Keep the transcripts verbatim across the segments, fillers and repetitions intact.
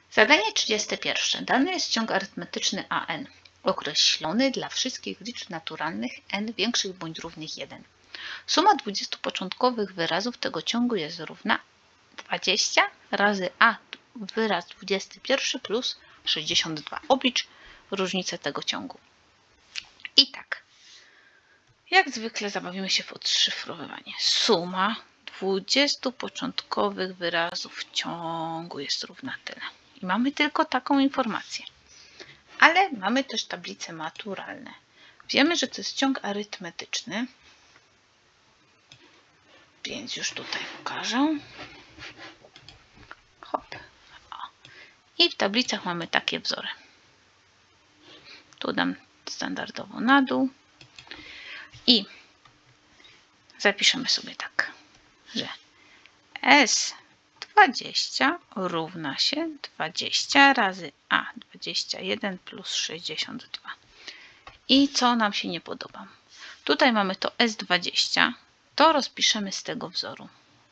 Zadanie trzydzieste pierwsze. Dany jest ciąg arytmetyczny A N, określony dla wszystkich liczb naturalnych n większych bądź równych jeden. Suma dwudziestu początkowych wyrazów tego ciągu jest równa dwadzieścia razy A wyraz dwudziesty pierwszy plus sześćdziesiąt dwa. Oblicz różnicę tego ciągu. I tak, jak zwykle zabawimy się w odszyfrowywanie. Suma dwudziestu początkowych wyrazów ciągu jest równa tyle. I mamy tylko taką informację. Ale mamy też tablice maturalne. Wiemy, że to jest ciąg arytmetyczny. Więc już tutaj pokażę. Hop. O. I w tablicach mamy takie wzory. Tu dam standardowo na dół. I zapiszemy sobie tak, że S dwadzieścia równa się dwadzieścia razy A dwadzieścia jeden plus sześćdziesiąt dwa. I co nam się nie podoba? Tutaj mamy to S dwadzieścia, to rozpiszemy z tego wzoru.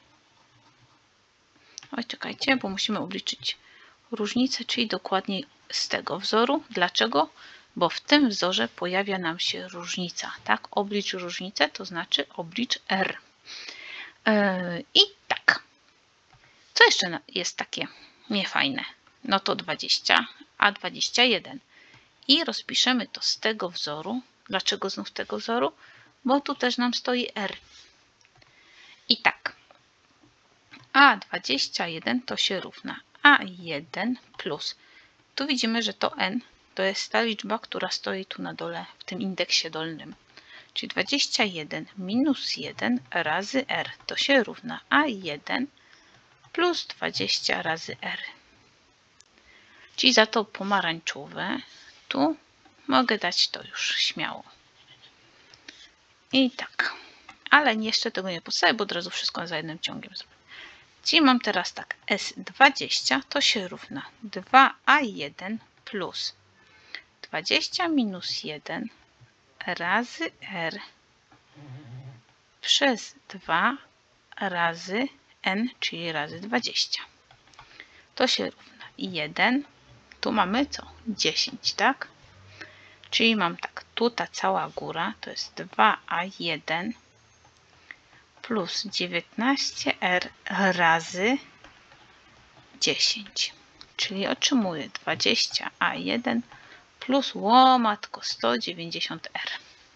Oj, czekajcie, bo musimy obliczyć różnicę, czyli dokładniej z tego wzoru. Dlaczego? Bo w tym wzorze pojawia nam się różnica. Tak, oblicz różnicę, to znaczy oblicz R. Yy, I tak. Co jeszcze jest takie niefajne? No to dwadzieścia, a dwadzieścia jeden. I rozpiszemy to z tego wzoru. Dlaczego znów tego wzoru? Bo tu też nam stoi R. I tak. A dwadzieścia jeden to się równa A jeden plus. Tu widzimy, że to N to jest ta liczba, która stoi tu na dole w tym indeksie dolnym. Czyli dwadzieścia jeden minus jeden razy R to się równa A jeden plus dwadzieścia razy R. Czyli za to pomarańczowe tu mogę dać to już śmiało. I tak. Ale jeszcze tego nie postawię, bo od razu wszystko za jednym ciągiem zrobię. Czyli mam teraz tak. S dwadzieścia to się równa dwa A jeden plus dwadzieścia minus jeden razy R przez dwa razy N, czyli razy dwadzieścia. To się równa jeden. Tu mamy co? dziesięć, tak? Czyli mam tak, tu ta cała góra to jest dwa A jeden plus dziewiętnaście R razy dziesięć. Czyli otrzymuję dwadzieścia A jeden plus łomatko sto dziewięćdziesiąt R.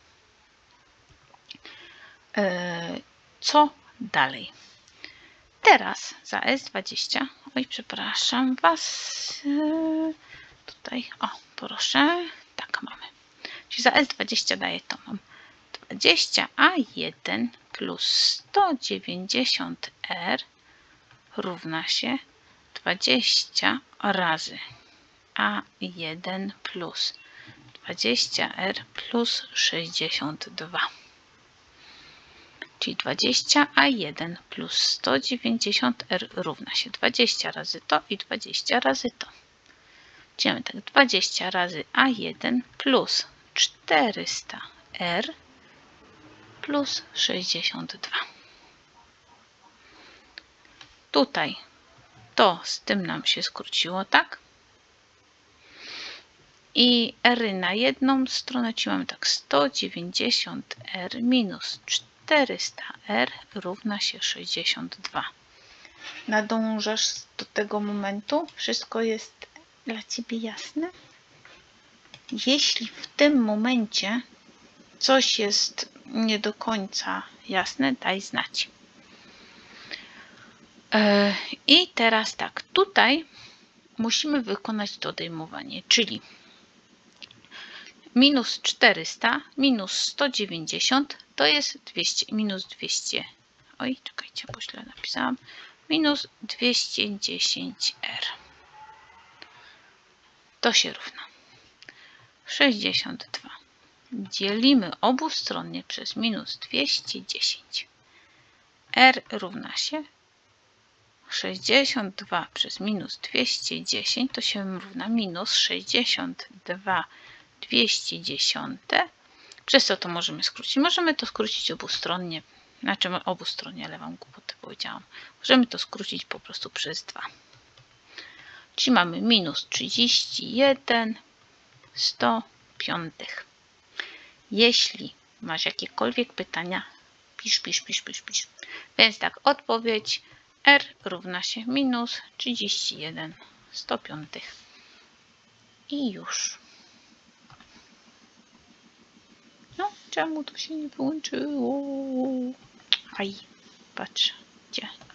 Yy, co dalej? Teraz za S dwadzieścia, oj przepraszam Was, yy, tutaj, o proszę, tak mamy. Czyli za S dwadzieścia daję to, mam dwadzieścia A jeden plus sto dziewięćdziesiąt R równa się dwadzieścia razy A jeden plus dwadzieścia R plus sześćdziesiąt dwa. Czyli dwadzieścia A jeden plus sto dziewięćdziesiąt R równa się dwadzieścia razy to i dwadzieścia razy to. Czyli mamy tak dwadzieścia razy A jeden plus czterysta R plus sześćdziesiąt dwa. Tutaj to z tym nam się skróciło, tak? I R na jedną stronę, czyli mamy tak sto dziewięćdziesiąt R minus czterysta R równa się sześćdziesiąt dwa. Nadążasz do tego momentu? Wszystko jest dla Ciebie jasne? Jeśli w tym momencie coś jest nie do końca jasne, daj znać. I teraz tak, tutaj musimy wykonać to odejmowanie, czyli minus czterysta minus sto dziewięćdziesiąt to jest dwieście, minus dwieście. Oj, czekajcie, bo źle napisałam. Minus dwieście dziesięć R. To się równa sześćdziesiąt dwa. Dzielimy obustronnie przez minus dwieście dziesięć. R równa się sześćdziesiąt dwa przez minus dwieście dziesięć to się równa minus sześćdziesiąt dwa dwieście dziesięć. Przez co to możemy skrócić? Możemy to skrócić obustronnie. Znaczy obustronnie, ale wam głupotę powiedziałam. Możemy to skrócić po prostu przez dwa. Czyli mamy minus trzydzieści jeden sto piątych. Jeśli masz jakiekolwiek pytania, pisz, pisz, pisz, pisz, pisz. Więc tak, odpowiedź R równa się minus trzydzieści jeden sto piątych. I już. No, czemu to się nie wyłączyło? Aj, patrz, gdzie?